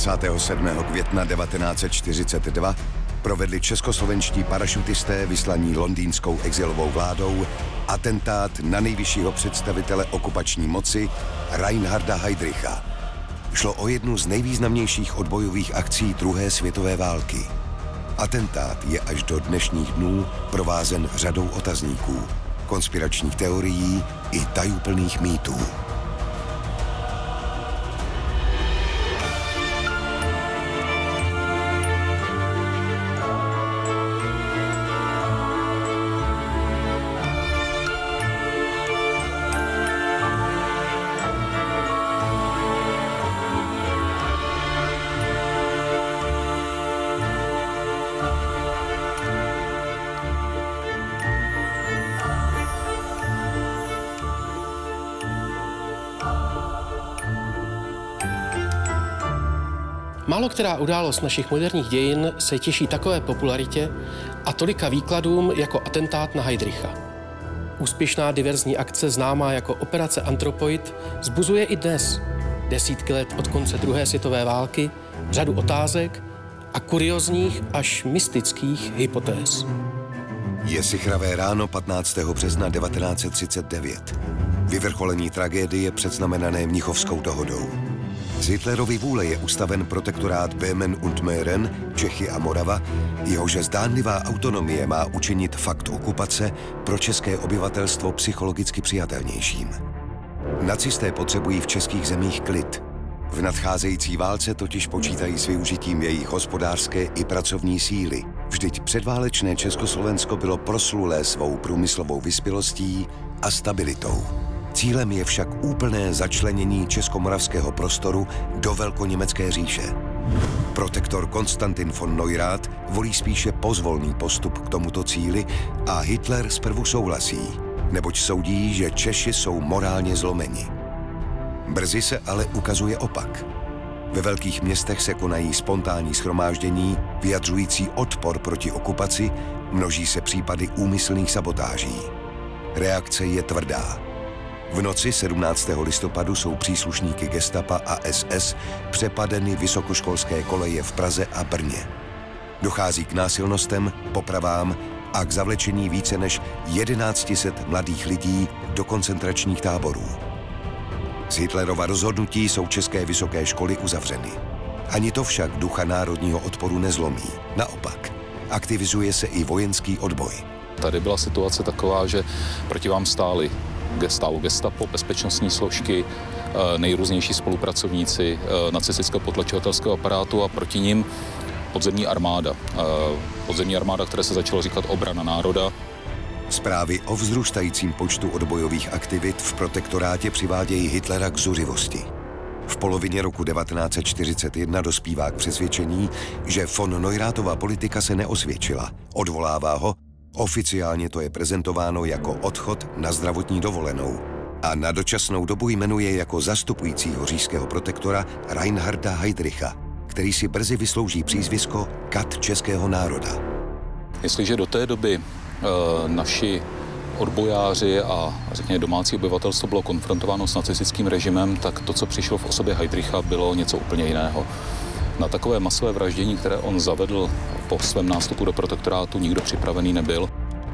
27. května 1942 provedli českoslovenští parašutisté vyslaní londýnskou exilovou vládou atentát na nejvyššího představitele okupační moci Reinharda Heydricha. Šlo o jednu z nejvýznamnějších odbojových akcí druhé světové války. Atentát je až do dnešních dnů provázen řadou otazníků, konspiračních teorií i tajuplných mýtů. Málo která událost našich moderních dějin se těší takové popularitě a tolika výkladům jako atentát na Heydricha. Úspěšná diverzní akce známá jako Operace Anthropoid vzbuzuje i dnes, desítky let od konce druhé světové války, řadu otázek a kuriozních až mystických hypotéz. Je sichravé ráno 15. března 1939. Vyvrcholení tragédie předznamenané Mnichovskou dohodou. Z Hitlerovy vůle je ustaven protektorát Böhmen und Mähren, Čechy a Morava, jehož zdánlivá autonomie má učinit fakt okupace pro české obyvatelstvo psychologicky přijatelnějším. Nacisté potřebují v českých zemích klid. V nadcházející válce totiž počítají s využitím jejich hospodářské i pracovní síly. Vždyť předválečné Československo bylo proslulé svou průmyslovou vyspělostí a stabilitou. Cílem je však úplné začlenění českomoravského prostoru do velkoněmecké říše. Protektor Konstantin von Neurath volí spíše pozvolný postup k tomuto cíli a Hitler zprvu souhlasí, neboť soudí, že Češi jsou morálně zlomeni. Brzy se ale ukazuje opak. Ve velkých městech se konají spontánní shromáždění vyjadřující odpor proti okupaci, množí se případy úmyslných sabotáží. Reakce je tvrdá. V noci 17. listopadu jsou příslušníky gestapa a SS přepadeny vysokoškolské koleje v Praze a Brně. Dochází k násilnostem, popravám a k zavlečení více než 1100 mladých lidí do koncentračních táborů. Z Hitlerova rozhodnutí jsou české vysoké školy uzavřeny. Ani to však ducha národního odporu nezlomí. Naopak, aktivizuje se i vojenský odboj. Tady byla situace taková, že proti vám stálo gestapo, bezpečnostní složky, nejrůznější spolupracovníci nacistického potlačovatelského aparátu a proti nim podzemní armáda. Podzemní armáda, které se začalo říkat obrana národa. Zprávy o vzrůstajícím počtu odbojových aktivit v protektorátě přivádějí Hitlera k zuřivosti. V polovině roku 1941 dospívá k přesvědčení, že von Neurathova politika se neosvědčila, odvolává ho. Oficiálně to je prezentováno jako odchod na zdravotní dovolenou a na dočasnou dobu jmenuje jako zastupujícího říšského protektora Reinharda Heydricha, který si brzy vyslouží přízvisko kat českého národa. Jestliže do té doby naši odbojáři a řekněme domácí obyvatelstvo bylo konfrontováno s nacistickým režimem, tak to, co přišlo v osobě Heydricha, bylo něco úplně jiného. Na takové masové vraždění, které on zavedl po svém nástupu do protektorátu, nikdo připravený nebyl.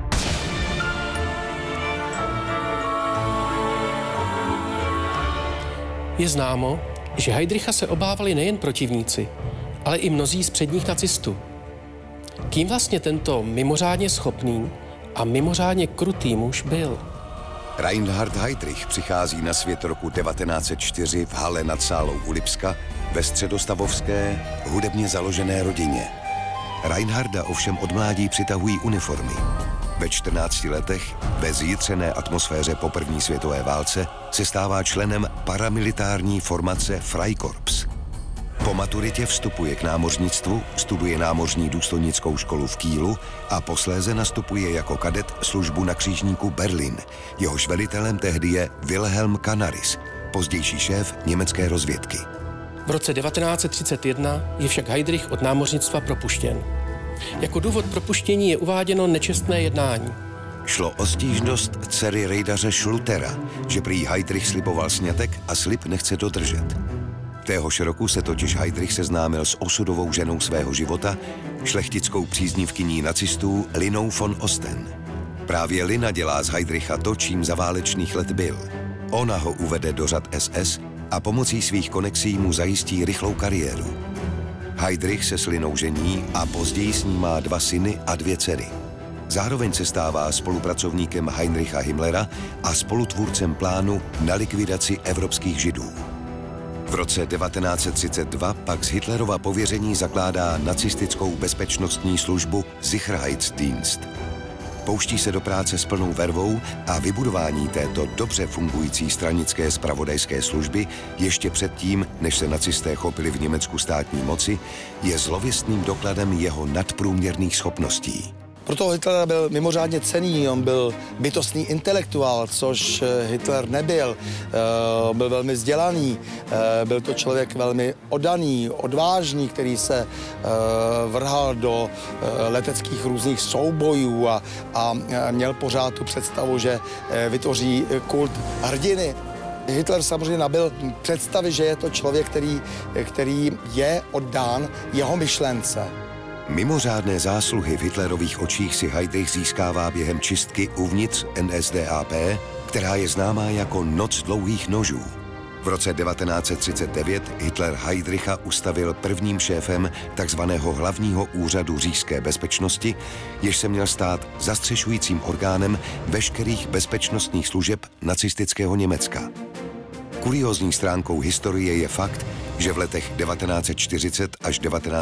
Je známo, že Heydricha se obávali nejen protivníci, ale i mnozí z předních nacistů. Kým vlastně tento mimořádně schopný a mimořádně krutý muž byl? Reinhard Heydrich přichází na svět roku 1904 v Hale nad Sálou u Lipska ve středostavovské, hudebně založené rodině. Reinharda ovšem od mládí přitahují uniformy. Ve 14 letech, ve zjitřené atmosféře po první světové válce, se stává členem paramilitární formace Freikorps. Po maturitě vstupuje k námořnictvu, studuje námořní důstojnickou školu v Kielu a posléze nastupuje jako kadet službu na křižníku Berlin. Jehož velitelem tehdy je Wilhelm Canaris, pozdější šéf německé rozvědky. V roce 1931 je však Heydrich od námořnictva propuštěn. Jako důvod propuštění je uváděno nečestné jednání. Šlo o stížnost dcery rejdaře Schlutera, že prý Heydrich sliboval sňatek a slib nechce dodržet. Téhož roku se totiž Heydrich seznámil s osudovou ženou svého života, šlechtickou příznivkyní nacistů Linou von Osten. Právě Lina dělá z Heydricha to, čím za válečných let byl. Ona ho uvede do řad SS a pomocí svých konexí mu zajistí rychlou kariéru. Heydrich se s Linou žení a později s ní má 2 syny a 2 dcery. Zároveň se stává spolupracovníkem Heinricha Himmlera a spolutvůrcem plánu na likvidaci evropských Židů. V roce 1932 pak z Hitlerova pověření zakládá nacistickou bezpečnostní službu Sicherheitsdienst. Pouští se do práce s plnou vervou a vybudování této dobře fungující stranické zpravodajské služby ještě předtím, než se nacisté chopili v Německu státní moci, je zlověstným dokladem jeho nadprůměrných schopností. Proto Hitler byl mimořádně cenný, on byl bytostný intelektuál, což Hitler nebyl. Byl velmi vzdělaný, byl to člověk velmi oddaný, odvážný, který se vrhal do leteckých různých soubojů a měl pořád tu představu, že vytvoří kult hrdiny. Hitler samozřejmě nabyl představy, že je to člověk, který je oddán jeho myšlence. Mimořádné zásluhy v Hitlerových očích si Heydrich získává během čistky uvnitř NSDAP, která je známá jako Noc dlouhých nožů. V roce 1939 Hitler Heydricha ustavil prvním šéfem takzvaného hlavního úřadu říšské bezpečnosti, jež se měl stát zastřešujícím orgánem veškerých bezpečnostních služeb nacistického Německa. Kuriózní stránkou historie je fakt, že v letech 1940 až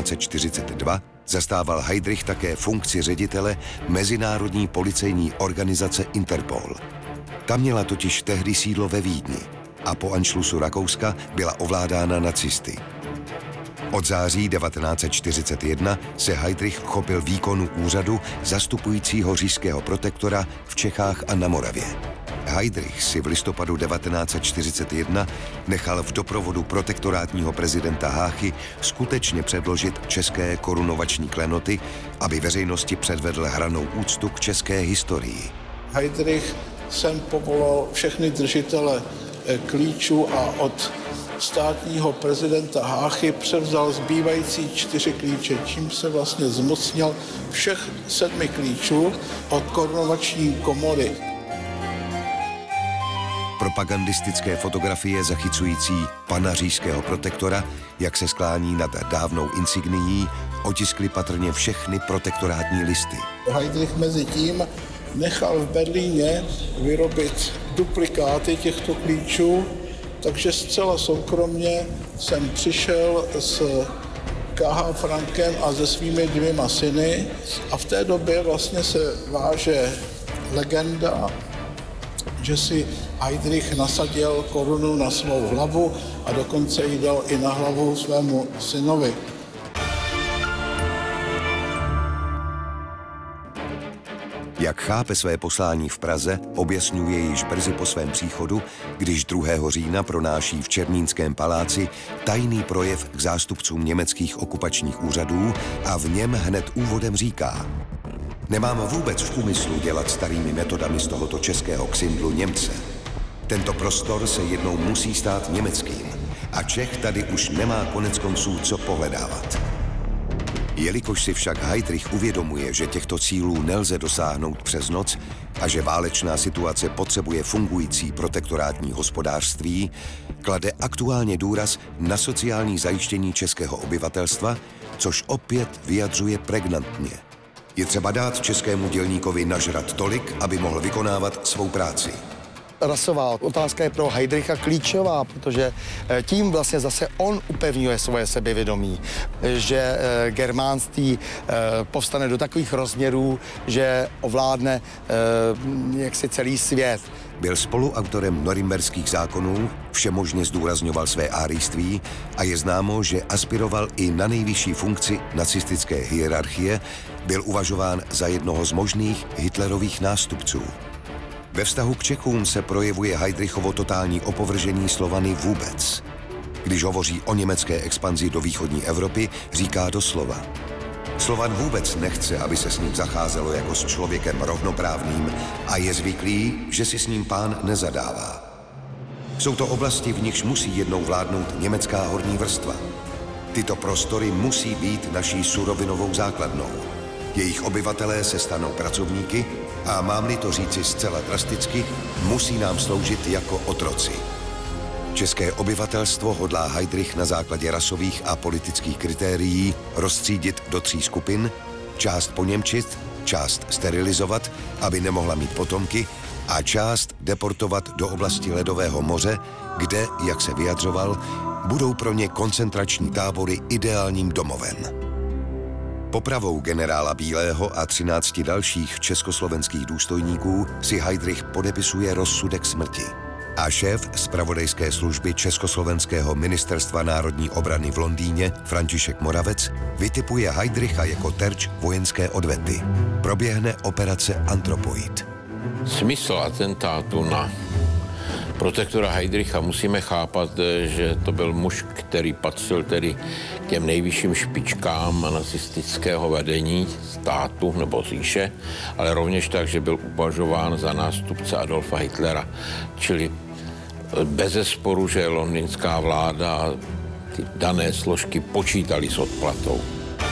1942 zastával Heydrich také funkci ředitele Mezinárodní policejní organizace Interpol. Ta měla totiž tehdy sídlo ve Vídni a po anšlusu Rakouska byla ovládána nacisty. Od září 1941 se Heydrich chopil výkonu úřadu zastupujícího říšského protektora v Čechách a na Moravě. Heydrich si v listopadu 1941 nechal v doprovodu protektorátního prezidenta Háchy skutečně předložit české korunovační klenoty, aby veřejnosti předvedl hranou úctu k české historii. Heydrich sem povolal všechny držitele klíčů a od státního prezidenta Háchy převzal zbývající 4 klíče, čím se vlastně zmocnil všech 7 klíčů od korunovační komory. Propagandistické fotografie zachycující pana říšského protektora, jak se sklání nad dávnou insignií, otiskly patrně všechny protektorátní listy. Heydrich mezi tím nechal v Berlíně vyrobit duplikáty těchto klíčů, takže zcela soukromně jsem přišel s K.H. Frankem a se svými 2 syny a v té době vlastně se váže legenda, že si Heydrich nasadil korunu na svou hlavu a dokonce ji dal i na hlavu svému synovi. Jak chápe své poslání v Praze, objasňuje již brzy po svém příchodu, když 2. října pronáší v Černínském paláci tajný projev k zástupcům německých okupačních úřadů a v něm hned úvodem říká: Nemám vůbec v úmyslu dělat starými metodami z tohoto českého ksindlu Němce. Tento prostor se jednou musí stát německým a Čech tady už nemá konec konců co pohledávat. Jelikož si však Heydrich uvědomuje, že těchto cílů nelze dosáhnout přes noc a že válečná situace potřebuje fungující protektorátní hospodářství, klade aktuálně důraz na sociální zajištění českého obyvatelstva, což opět vyjadřuje pregnantně. Je třeba dát českému dělníkovi nažrat tolik, aby mohl vykonávat svou práci. Rasová otázka je pro Heydricha klíčová, protože tím vlastně zase on upevňuje svoje sebevědomí, že germánství povstane do takových rozměrů, že ovládne jaksi celý svět. Byl spoluautorem norimberských zákonů, všemožně zdůrazňoval své árijství a je známo, že aspiroval i na nejvyšší funkci nacistické hierarchie, byl uvažován za jednoho z možných Hitlerových nástupců. Ve vztahu k Čechům se projevuje Heydrichovo totální opovržení Slovany vůbec. Když hovoří o německé expanzi do východní Evropy, říká doslova: Slovan vůbec nechce, aby se s ním zacházelo jako s člověkem rovnoprávným a je zvyklý, že si s ním pán nezadává. Jsou to oblasti, v nichž musí jednou vládnout německá horní vrstva. Tyto prostory musí být naší surovinovou základnou. Jejich obyvatelé se stanou pracovníky a mám-li to říci zcela drasticky, musí nám sloužit jako otroci. České obyvatelstvo hodlá Heydrich na základě rasových a politických kritérií rozstřídit do 3 skupin, část poněmčit, část sterilizovat, aby nemohla mít potomky, a část deportovat do oblasti Ledového moře, kde, jak se vyjadřoval, budou pro ně koncentrační tábory ideálním domovem. Popravou generála Bílého a 13 dalších československých důstojníků si Heydrich podepisuje rozsudek smrti. A šéf zpravodajské služby Československého ministerstva národní obrany v Londýně, František Moravec, vytipuje Heydricha jako terč vojenské odvety. Proběhne operace Anthropoid. Smysl atentátu na protektora Heydricha musíme chápat, že to byl muž, který patřil tedy k těm nejvyšším špičkám nacistického vedení státu nebo říše, ale rovněž tak, že byl uvažován za nástupce Adolfa Hitlera. Čili bezesporu, že londýnská vláda a ty dané složky počítali s odplatou.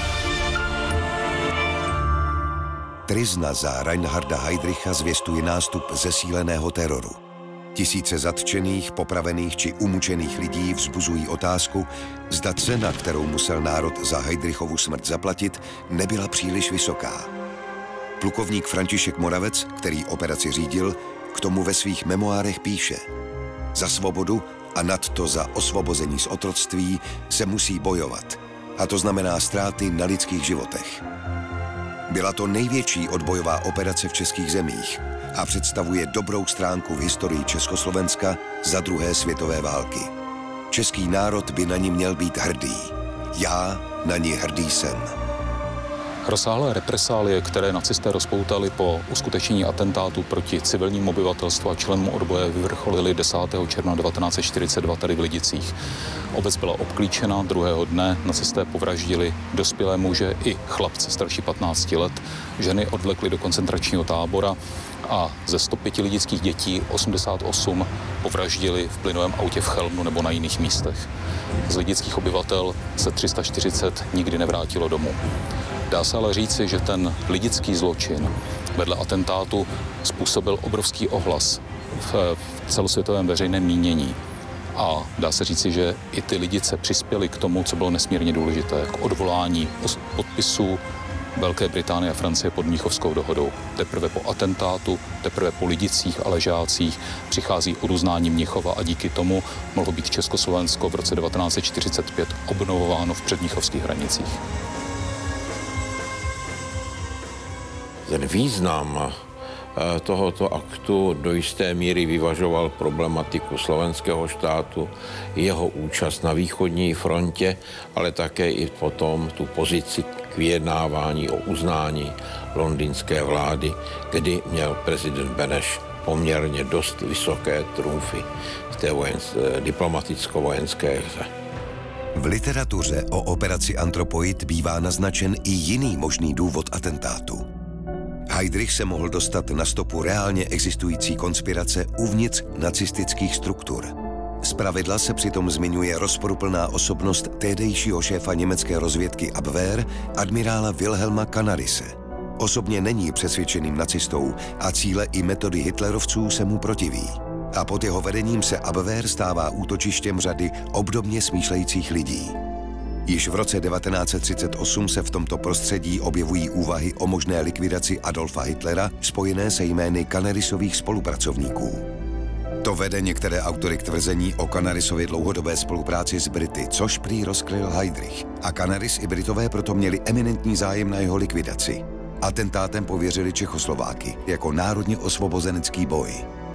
Tryzna za Reinharda Heydricha zvěstuje nástup zesíleného teroru. Tisíce zatčených, popravených či umučených lidí vzbuzují otázku, zda cena, kterou musel národ za Heydrichovu smrt zaplatit, nebyla příliš vysoká. Plukovník František Moravec, který operaci řídil, k tomu ve svých memoárech píše: za svobodu a nadto za osvobození z otroctví se musí bojovat. A to znamená ztráty na lidských životech. Byla to největší odbojová operace v českých zemích a představuje dobrou stránku v historii Československa za druhé světové války. Český národ by na ní měl být hrdý. Já na ní hrdý jsem. Rozsáhlé represálie, které nacisté rozpoutali po uskutečnění atentátu proti civilnímu obyvatelstvu a členům odboje, vyvrcholily 10. června 1942 tady v Lidicích. Obec byla obklíčena, druhého dne nacisté povraždili dospělé muže i chlapce starší 15 let. Ženy odvlekly do koncentračního tábora a ze 105 lidických dětí 88 povraždili v plynovém autě v Chelmnu nebo na jiných místech. Z lidických obyvatel se 340 nikdy nevrátilo domů. Dá se ale říci, že ten lidický zločin vedle atentátu způsobil obrovský ohlas v celosvětovém veřejném mínění. A dá se říci, že i ty Lidice přispěly k tomu, co bylo nesmírně důležité, k odvolání podpisů Velké Británie a Francie pod Mnichovskou dohodou. Teprve po atentátu, teprve po Lidicích a Ležácích přichází uznání Mnichova a díky tomu mohlo být Československo v roce 1945 obnovováno v předmnichovských hranicích. Ten význam tohoto aktu do jisté míry vyvažoval problematiku slovenského štátu, jeho účast na východní frontě, ale také i potom tu pozici k vyjednávání o uznání londýnské vlády, kdy měl prezident Beneš poměrně dost vysoké trumfy v té diplomaticko-vojenské hře. V literatuře o operaci Anthropoid bývá naznačen i jiný možný důvod atentátu. Heydrich se mohl dostat na stopu reálně existující konspirace uvnitř nacistických struktur. Zpravidla se přitom zmiňuje rozporuplná osobnost tehdejšího šéfa německé rozvědky Abwehr, admirála Wilhelma Canarise. Osobně není přesvědčeným nacistou a cíle i metody hitlerovců se mu protiví. A pod jeho vedením se Abwehr stává útočištěm řady obdobně smýšlejících lidí. Již v roce 1938 se v tomto prostředí objevují úvahy o možné likvidaci Adolfa Hitlera spojené se jmény Canarisových spolupracovníků. To vede některé autory k tvrzení o Canarisově dlouhodobé spolupráci s Brity, což prý rozkryl Heydrich. A Canaris i Britové proto měli eminentní zájem na jeho likvidaci. Atentátem pověřili Čechoslováky jako národně osvobozenecký boj.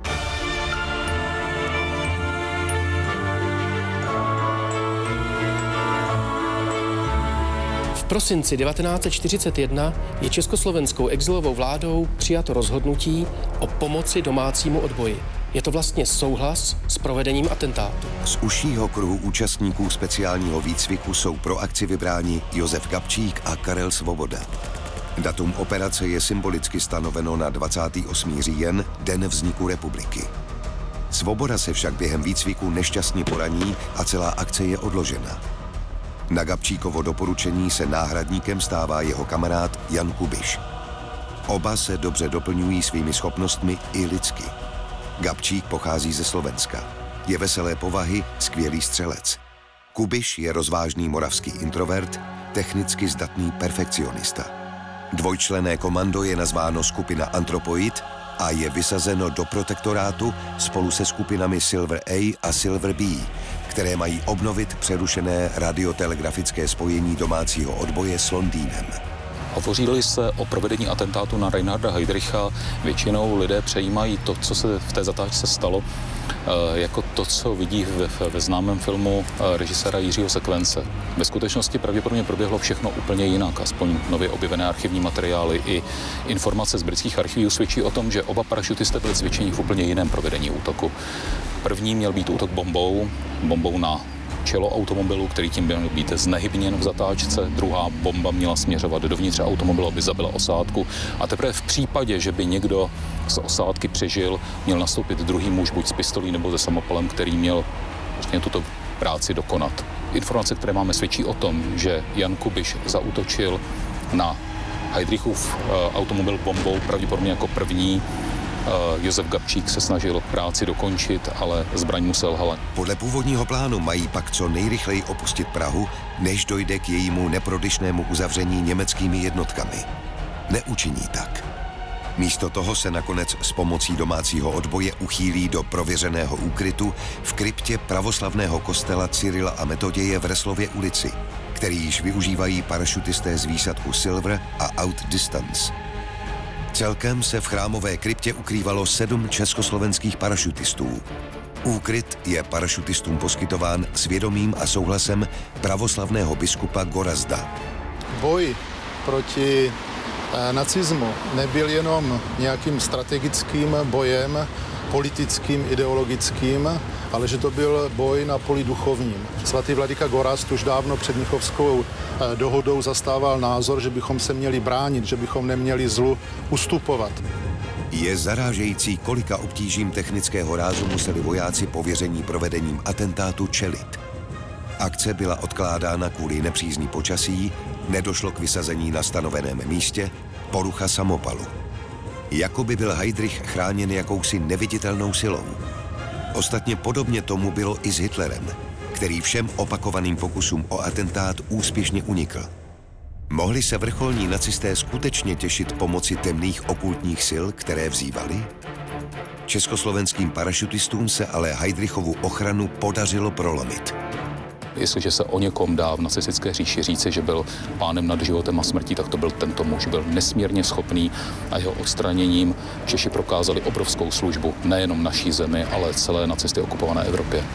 V prosinci 1941 je československou exilovou vládou přijato rozhodnutí o pomoci domácímu odboji. Je to vlastně souhlas s provedením atentátu. Z užšího kruhu účastníků speciálního výcviku jsou pro akci vybráni Josef Gabčík a Karel Svoboda. Datum operace je symbolicky stanoveno na 28. říjen, den vzniku republiky. Svoboda se však během výcviku nešťastně poraní a celá akce je odložena. Na Gabčíkovo doporučení se náhradníkem stává jeho kamarád Jan Kubiš. Oba se dobře doplňují svými schopnostmi i lidsky. Gabčík pochází ze Slovenska. Je veselé povahy, skvělý střelec. Kubiš je rozvážný moravský introvert, technicky zdatný perfekcionista. Dvojčlenné komando je nazváno skupina Antropoid a je vysazeno do protektorátu spolu se skupinami Silver A a Silver B, které mají obnovit přerušené radiotelegrafické spojení domácího odboje s Londýnem. Hovoří-li se o provedení atentátu na Reinharda Heydricha, většinou lidé přejímají to, co se v té zatáčce stalo, jako to, co vidí ve známém filmu režiséra Jiřího Sekvence. Ve skutečnosti pravděpodobně proběhlo všechno úplně jinak, aspoň nově objevené archivní materiály i informace z britských archivů svědčí o tom, že oba parašutisté byli cvičeni v úplně jiném provedení útoku. První měl být útok bombou na čelo automobilu, který tím měl být znehybněn v zatáčce. Druhá bomba měla směřovat dovnitř automobilu, aby zabila osádku. A teprve v případě, že by někdo z osádky přežil, měl nastoupit druhý muž buď s pistolí nebo se samopalem, který měl vlastně tuto práci dokonat. Informace, které máme, svědčí o tom, že Jan Kubiš zaútočil na Heydrichův automobil bombou pravděpodobně jako první. Josef Gabčík se snažil práci dokončit, ale zbraň mu selhala. Podle původního plánu mají pak co nejrychleji opustit Prahu, než dojde k jejímu neprodyšnému uzavření německými jednotkami. Neučiní tak. Místo toho se nakonec s pomocí domácího odboje uchýlí do prověřeného úkrytu v kryptě pravoslavného kostela Cyrila a Metoděje v Reslově ulici, který již využívají parašutisté z výsadku Silver a Outdistance. Celkem se v chrámové kryptě ukrývalo 7 československých parašutistů. Úkryt je parašutistům poskytován s vědomím a souhlasem pravoslavného biskupa Gorazda. Boj proti nacismu nebyl jenom nějakým strategickým bojem, politickým, ideologickým, ale že to byl boj na poli duchovním. Svatý vladyka Gorazd už dávno před Mnichovskou dohodou zastával názor, že bychom se měli bránit, že bychom neměli zlu ustupovat. Je zarážející, kolika obtížím technického rázu museli vojáci pověření provedením atentátu čelit. Akce byla odkládána kvůli nepřízní počasí, nedošlo k vysazení na stanoveném místě, porucha samopalu. Jakoby byl Heydrich chráněn jakousi neviditelnou silou. Ostatně podobně tomu bylo i s Hitlerem, který všem opakovaným pokusům o atentát úspěšně unikl. Mohli se vrcholní nacisté skutečně těšit pomoci temných okultních sil, které vzývali? Československým parašutistům se ale Heydrichovu ochranu podařilo prolomit. Jestliže se o někom dá v nacistické říši říci, že byl pánem nad životem a smrtí, tak to byl tento muž. Byl nesmírně schopný a jeho odstraněním Češi prokázali obrovskou službu nejenom naší zemi, ale celé nacisty okupované Evropě.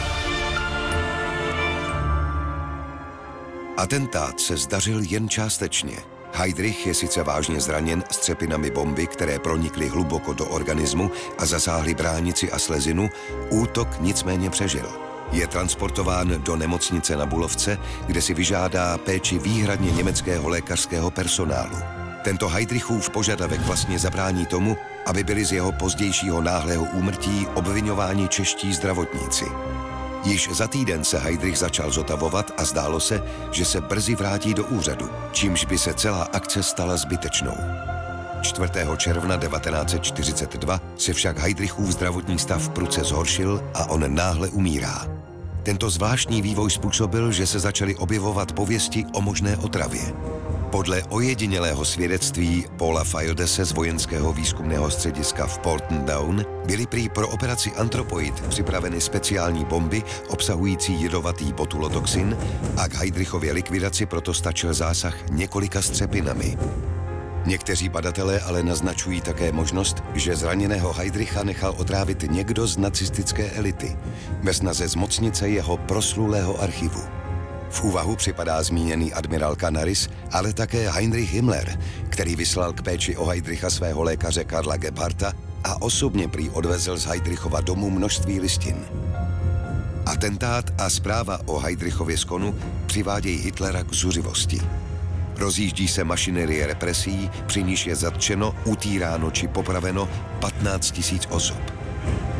Atentát se zdařil jen částečně. Heydrich je sice vážně zraněn střepinami bomby, které pronikly hluboko do organismu a zasáhly bránici a slezinu, útok nicméně přežil. Je transportován do nemocnice na Bulovce, kde si vyžádá péči výhradně německého lékařského personálu. Tento Heydrichův požadavek vlastně zabrání tomu, aby byli z jeho pozdějšího náhlého úmrtí obviňováni čeští zdravotníci. Již za týden se Heydrich začal zotavovat a zdálo se, že se brzy vrátí do úřadu, čímž by se celá akce stala zbytečnou. 4. června 1942 se však Heydrichův zdravotní stav prudce zhoršil a on náhle umírá. Tento zvláštní vývoj způsobil, že se začaly objevovat pověsti o možné otravě. Podle ojedinělého svědectví Paula Fildese z vojenského výzkumného střediska v Porton Down byly prý pro operaci Antropoid připraveny speciální bomby obsahující jedovatý botulotoxin a k Heydrichově likvidaci proto stačil zásah několika střepinami. Někteří badatelé ale naznačují také možnost, že zraněného Heydricha nechal otrávit někdo z nacistické elity ve snaze zmocnit se jeho proslulého archivu. V úvahu připadá zmíněný admirál Canaris, ale také Heinrich Himmler, který vyslal k péči o Heydricha svého lékaře Karla Gebhardta a osobně prý odvezl z Heydrichova domu množství listin. Atentát a zpráva o Heydrichově skonu přivádějí Hitlera k zuřivosti. Rozjíždí se mašinerie represí, při níž je zatčeno, utýráno či popraveno 15 000 osob.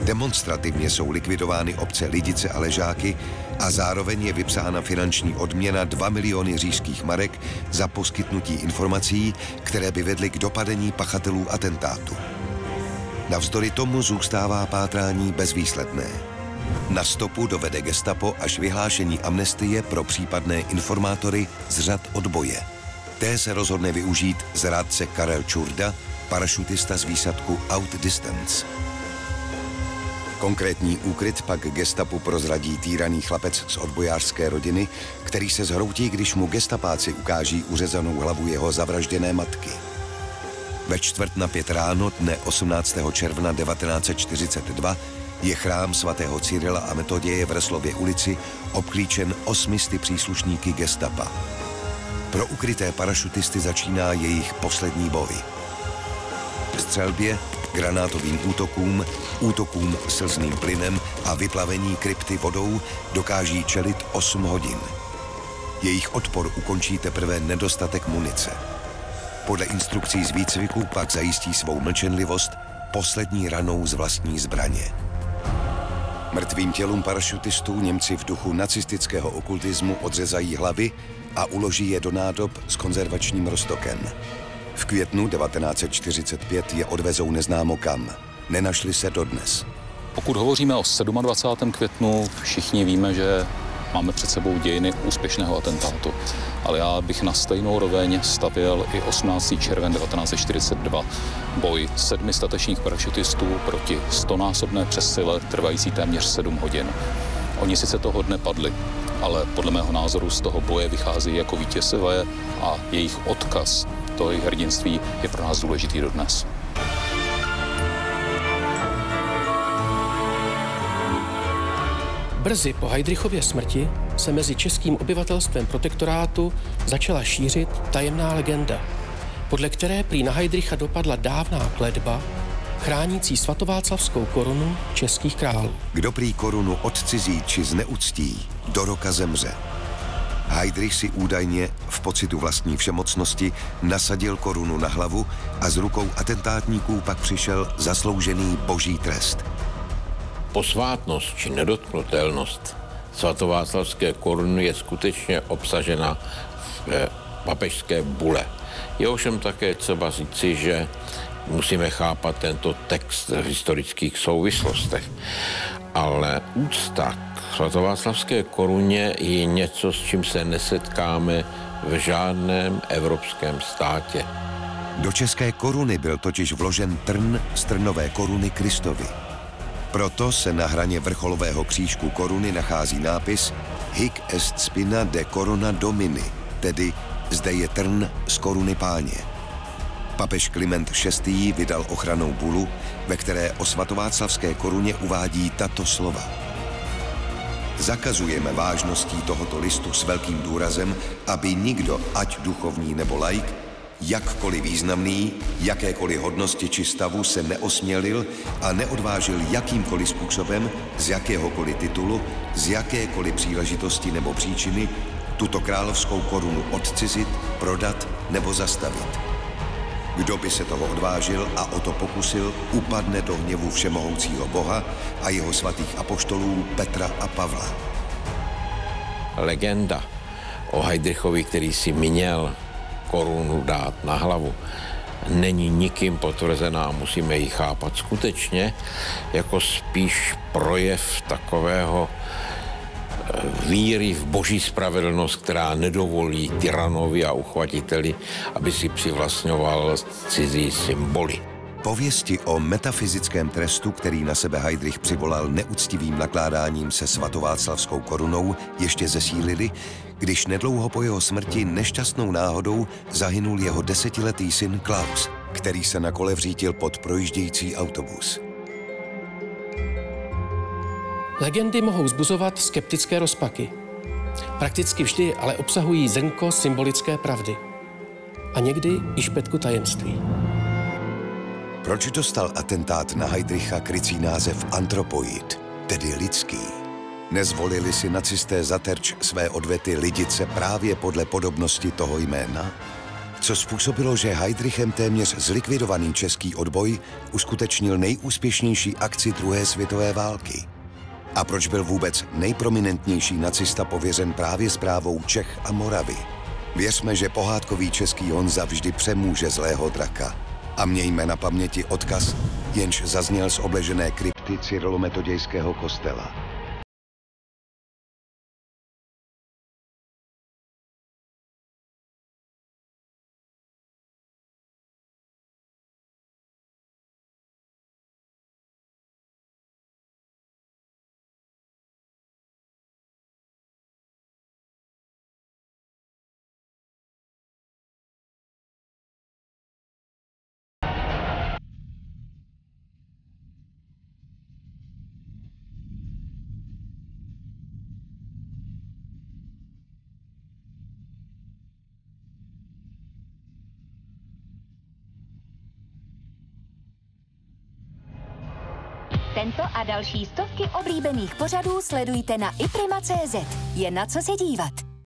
Demonstrativně jsou likvidovány obce Lidice a Ležáky a zároveň je vypsána finanční odměna 2 miliony říšských marek za poskytnutí informací, které by vedly k dopadení pachatelů atentátu. Navzdory tomu zůstává pátrání bezvýsledné. Na stopu dovede gestapo až vyhlášení amnestie pro případné informátory z řad odboje. Té se rozhodne využít zrádce Karel Čurda, parašutista z výsadku Outdistance. Konkrétní úkryt pak gestapu prozradí týraný chlapec z odbojářské rodiny, který se zhroutí, když mu gestapáci ukáží uřezanou hlavu jeho zavražděné matky. Ve 4:45 ráno dne 18. června 1942 je chrám svatého Cyrila a Metoděje v Reslově ulici obklíčen 800 příslušníky gestapa. Pro ukryté parašutisty začíná jejich poslední boj. Střelbě, granátovým útokům slzným plynem a vyplavení krypty vodou dokáží čelit 8 hodin. Jejich odpor ukončí teprve nedostatek munice. Podle instrukcí z výcviku pak zajistí svou mlčenlivost poslední ranou z vlastní zbraně. Mrtvým tělům parašutistů Němci v duchu nacistického okultismu odřezají hlavy a uloží je do nádob s konzervačním roztokem. V květnu 1945 je odvezou neznámo kam. Nenašli se dodnes. Pokud hovoříme o 27. květnu, všichni víme, že máme před sebou dějiny úspěšného atentátu. Ale já bych na stejnou roveň stavěl i 18. červen 1942. Boj 7 statečních parašutistů proti 100násobné přesile trvající téměř 7 hodin. Oni sice toho dne padli, ale podle mého názoru z toho boje vychází jako vítězové a jejich odkaz, to jejich hrdinství je pro nás důležitý dodnes. Brzy po Heydrichově smrti se mezi českým obyvatelstvem protektorátu začala šířit tajemná legenda, podle které prý na Heydricha dopadla dávná kletba chránící svatováclavskou korunu českých králů. Kdo prý korunu odcizí či zneuctí, do roka zemře. Heydrich si údajně v pocitu vlastní všemocnosti nasadil korunu na hlavu a z rukou atentátníků pak přišel zasloužený boží trest. Posvátnost či nedotknutelnost svatováclavské koruny je skutečně obsažena v papežské bule. Je ovšem také třeba říci, že musíme chápat tento text v historických souvislostech. Ale úcta k svatováclavské koruně je něco, s čím se nesetkáme v žádném evropském státě. Do české koruny byl totiž vložen trn z trnové koruny Kristovy. Proto se na hraně vrcholového křížku koruny nachází nápis Hic est spina de corona Domini, tedy zde je trn z koruny Páně. Papež Kliment VI. Vydal ochrannou bulu, ve které o svatováclavské koruně uvádí tato slova. Zakazujeme vážností tohoto listu s velkým důrazem, aby nikdo, ať duchovní nebo laik, jakkoliv významný, jakékoliv hodnosti či stavu se neosmělil a neodvážil jakýmkoliv způsobem, z jakéhokoliv titulu, z jakékoliv příležitosti nebo příčiny tuto královskou korunu odcizit, prodat nebo zastavit. Kdo by se toho odvážil a o to pokusil, upadne do hněvu všemohoucího Boha a jeho svatých apoštolů Petra a Pavla. Legenda o Heydrichovi, který si měl korunu dát na hlavu, není nikým potvrzená a musíme ji chápat skutečně jako spíš projev takového víry v boží spravedlnost, která nedovolí tyranovi a uchvatiteli, aby si přivlastňoval cizí symboly. Pověsti o metafyzickém trestu, který na sebe Heydrich přivolal neúctivým nakládáním se svatováclavskou korunou, ještě zesílili, když nedlouho po jeho smrti nešťastnou náhodou zahynul jeho 10letý syn Klaus, který se na kole vřítil pod projíždějící autobus. Legendy mohou vzbuzovat skeptické rozpaky. Prakticky vždy ale obsahují zrnko symbolické pravdy. A někdy i špetku tajemství. Proč dostal atentát na Heydricha krycí název antropoid, tedy lidský? Nezvolili si nacisté za terč své odvety Lidice právě podle podobnosti toho jména? co způsobilo, že Heydrichem téměř zlikvidovaný český odboj uskutečnil nejúspěšnější akci druhé světové války. A proč byl vůbec nejprominentnější nacista pověřen právě správou Čech a Moravy? Věřme, že pohádkový český Honza vždy přemůže zlého draka. A mějme na paměti odkaz, jenž zazněl z obležené krypty Cyrilometodějského kostela. Tento a další stovky oblíbených pořadů sledujte na iprima.cz. Je na co se dívat.